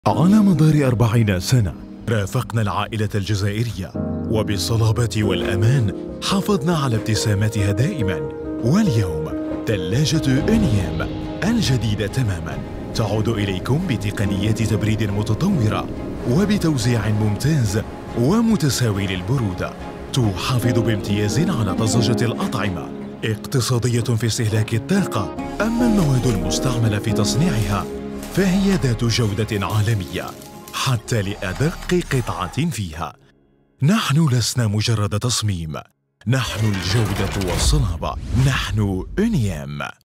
على مدار 40 سنة رافقنا العائلة الجزائرية، وبالصلابة والأمان حافظنا على ابتسامتها دائما. واليوم ثلاجة أنيام الجديدة تماما تعود إليكم بتقنيات تبريد متطورة وبتوزيع ممتاز ومتساوي للبرودة، تحافظ بامتياز على طزجة الأطعمة، اقتصادية في استهلاك الطاقة. أما المواد المستعملة في تصنيعها فهي ذات جودة عالمية حتى لأدق قطعة فيها. نحن لسنا مجرد تصميم، نحن الجودة والصلابة، نحن أنيام.